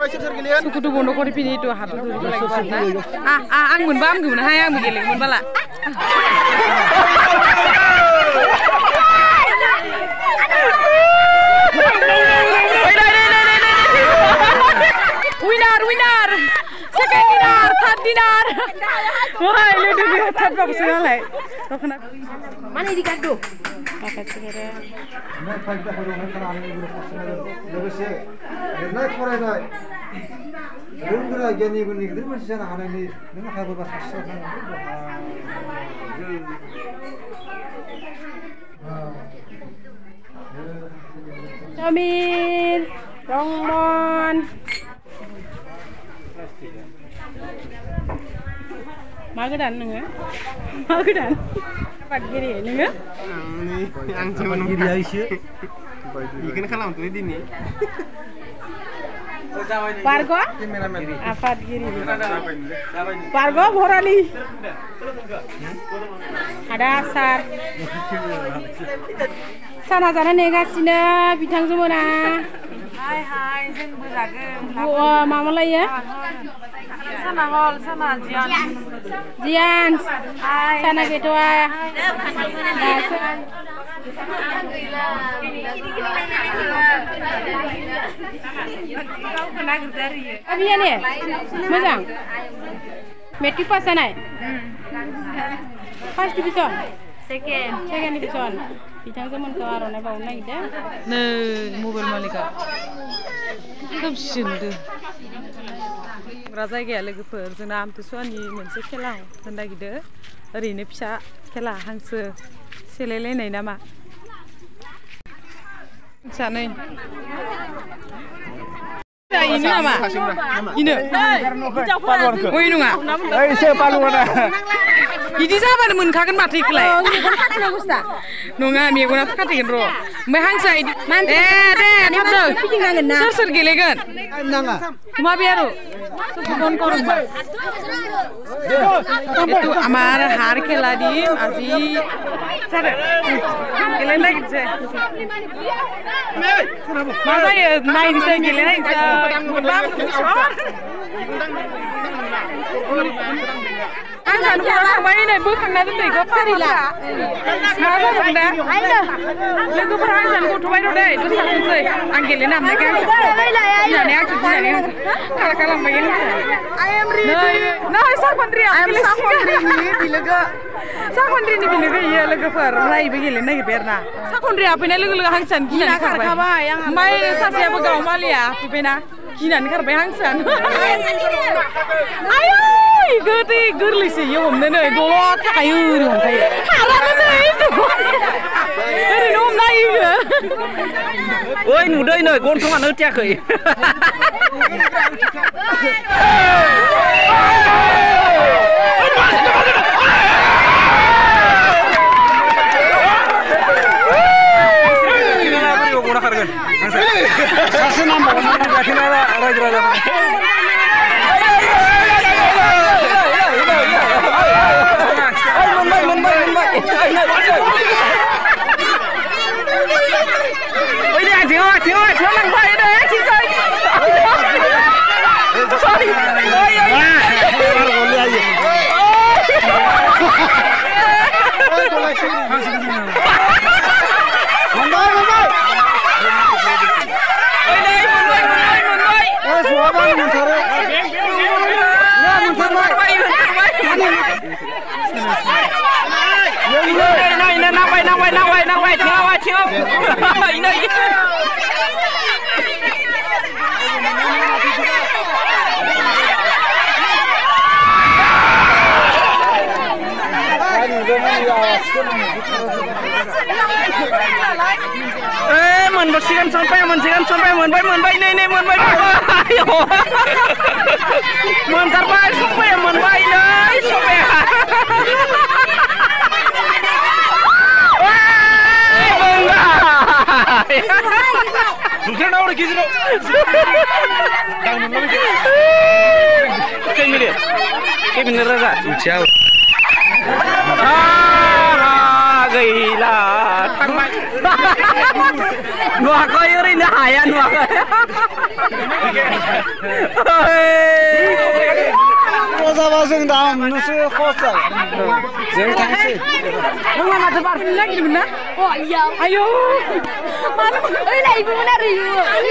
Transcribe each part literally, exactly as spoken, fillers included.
Suku tu bondo kori pini itu hatu tu lagi mana? Ah ah ang mun bam gimana? Hai ang begini mun bala. Winner winner. Second dinner, third dinner. Wah ini dia third bagus sekali. Mana di kado? Makan segera. Amin, Rangmon. Magadan nengah, magadan. Apa gini nengah? Ini yang cuma gini aja. Ikan kalam tuh di sini. Pargo? Apa gini? Pargo borali. Ada asar. Sana sana negasina bitang semua. Hai hai, jeng beragam. Wah, mama lah ya. Sana hol, sana Jian. Jian. Hai. Sana gitu ah. Abi ya nih, macam. Metric pass sana. First division. Second. Second division. Bitang zaman kawaran apa orang itu? Nih, mobil malika. Kebsinde. Raja gaya lagi per, zona AMTUSUWA ni moनसे khela होनना गिदो ओरैनो फिसा खेला हांसो सेलायलायनाय नामा सानै ini nama ini oh ini nggak Eh siapa lu mana ini siapa nih menkakan mati kelai nunggu megunnya tuh katikin ro mehangsa ini eh deh nafsu ser ser gelegan cuma biaru itu amar hari khela di aji gelen lagi sih masa ya naik di sini gelen lagi sih Angan kurang main ini bukan nanti tuh ikut serilah. Masa benda? Lagu perasaan ku tuh baru deh itu satu sih. Anggilin nama mereka. Iya nih aku bisa nih. Kalau kalau begini. I am ready. Nah, sak menteri. I am sak menteri ini bilaga. Sak menteri ini bilaga iya lagu per. Rai begini nih berna. Sak menteri apa ini lagu lagu hangsan gila karbai. Main sak siapa kau malia? Pipena. Gila nih karbai hangsan. Ayo. Gede gerli sih ya om nene dolot kayu dong kayak haram nene itu dari om naik ya oi nuda ini gontung anu cak kayak Eh, menbersihkan sampai, menbersihkan sampai, menbaik, menbaik, ini, ini, menbaik, ayo, menterbaik sampai, menbaik, nih, sampai, wah, bangga, bukan orang kizro, jangan menolak, kayak gini, kayak bener aja, jauh. Gila, nuah kau ini haya nuah. Rozabasın da nasıl kosa? Zeng tangsi. Nung mana ada parfum lagi di mana? Oh iya. Ayo. Mana? Eh lah ibu mana ribu?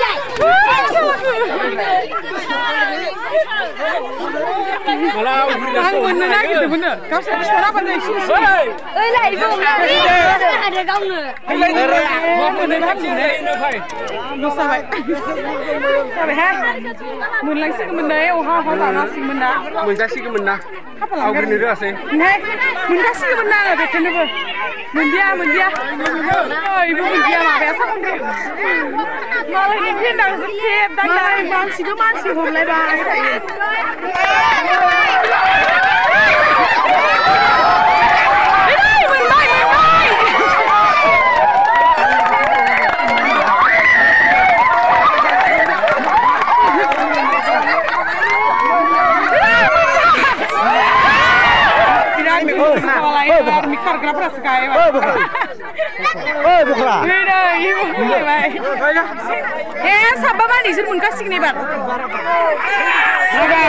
Ang mana lagi di mana? Kau sedang apa nih? Eh lah ibu mana ribu? Ada kau ne? Mau mana lagi nih? Lusa baik. Sampai han. Mun lang sih kemana ya? Oh, apa sana sih kemana? Mun kasih ke mana? Apa Aku lagi? gini dah sih. Nih, mun kasih kemana? Betul nih bu. Mun dia, mun dia. Oh, ibu mun dia mah biasa kan deh. Malah ini dia nang sekep, dan dan bang sih tuh masih home lagi bang. Mikar kenapa sekali? Oh bukan. Oh bukan. Beda, ibu gelebai. Eh, sabar mandi sih mun kasih nih bar. Naga.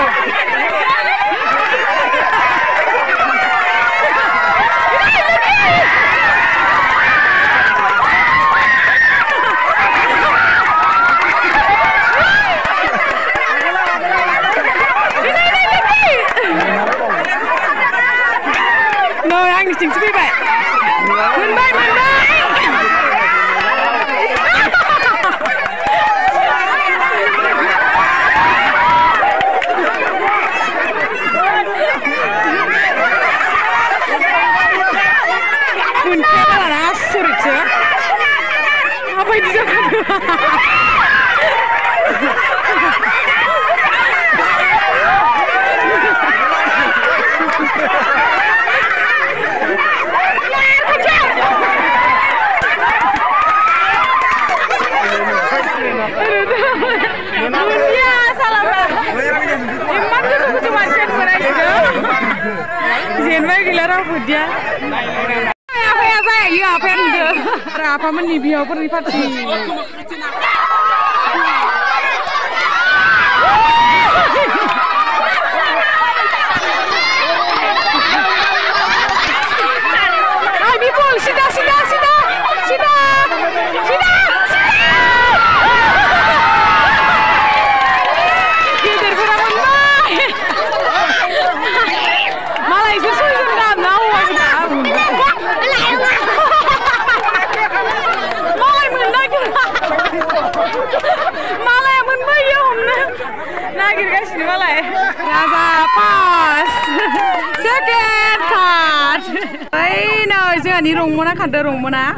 No, anh chỉnh sức vậy. Mình bay, mình bay. Mình kira là nó sụt chứ. Apa ini jangan? Iya, salah bang. Emang tuh aku cuma sen berai gitu. Sen berai gila rambut dia. Apa ya saya? Iya apa yang dia? Apa menibih apa rifati? Ay, Bipul, sida, sida, sida, sida, sida. Malah yang menbayom nagir guys ini malah rasa pas second card. Ay no, jangan ni Rangmon kan ada Rangmon ah.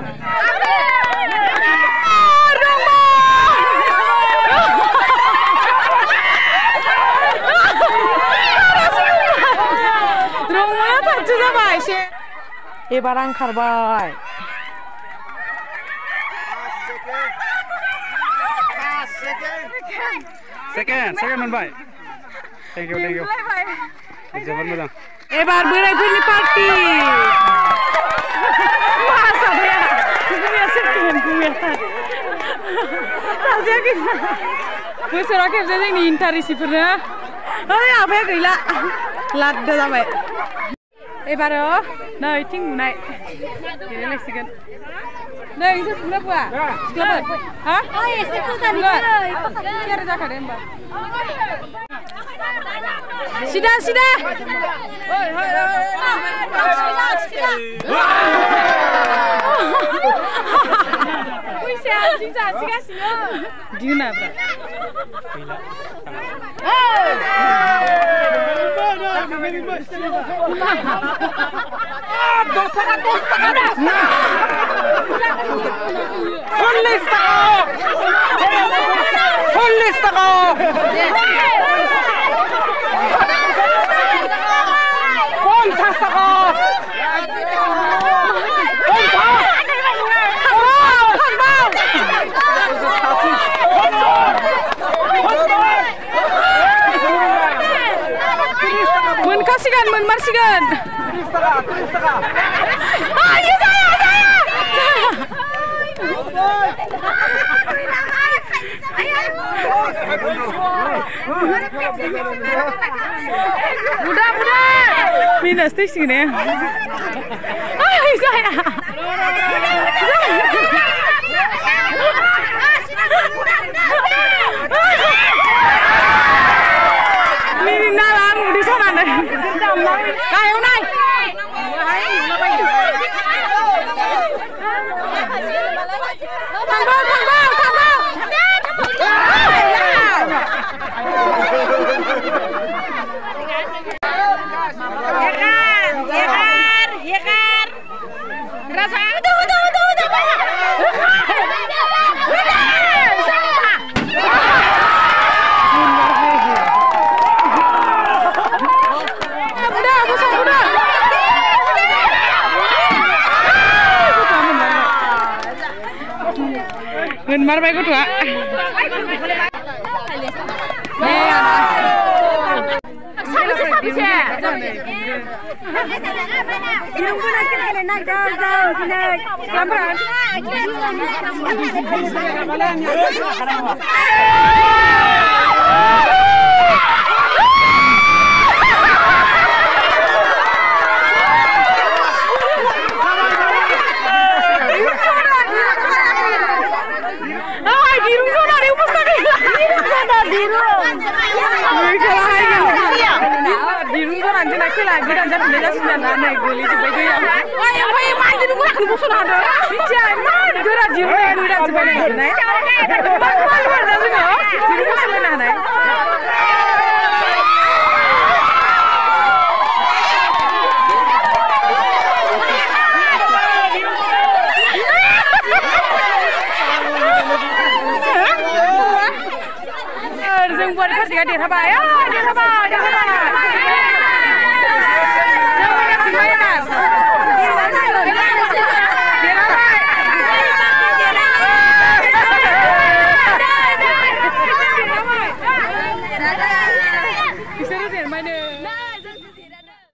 Rangmon tak juga baik sih. Ebar angkarbai. Second, second man bay. Thank you, thank you. Jaman madang. Ebar berai pilih party. Masa ya? Sebenarnya sekian gue. Tasya kita. Gue serakir jadi ini intari sih pernah. Oh ya apa ya gila. Ladda sampai. Ebar oh, nah itu mulai. Gila leksikan. Nah itu kenapa? Kenapa? Hah? Oh iya, seputar nih. Cari tak ada mbak. Sida, sida. Hoi, hoi, hoi. Sida, sida. Wih, saya sisa, sika sih. Di mana bro? Dosa, dosa. Sollis tako! Sollis tako! Kontas tako! Kontas! Hambal! Hambal! Mun kasihkan, mun marsikan. Ayo saya, saya. Muda, muda. Minus tuh sini. Ah, saya. Ini nalan di sana deh. Kayu naik. Tambah, tambah, tambah. Mar baik udah. Nih anak. Khela gidan jan da jasu nan na goli ji bai ya ai ai mai din mu kan musu na da ja ma gora ji bai ni da ji bai na ma ma ma da ji no ji musu na na जों बुat फासिया देरहाबाय देरहाबाय देरहाबाय Bisa sih, mana?